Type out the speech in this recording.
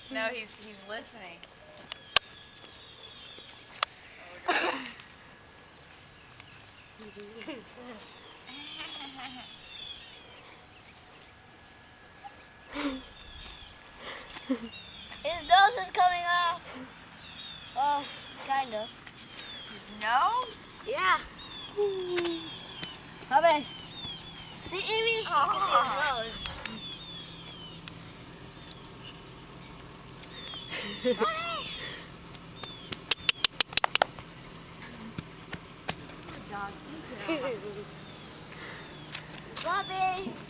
No, he's listening. His nose is coming off. Oh, kind of. His nose? Yeah. Bobby. See, Amy? You can see his nose. Dog, Bobby.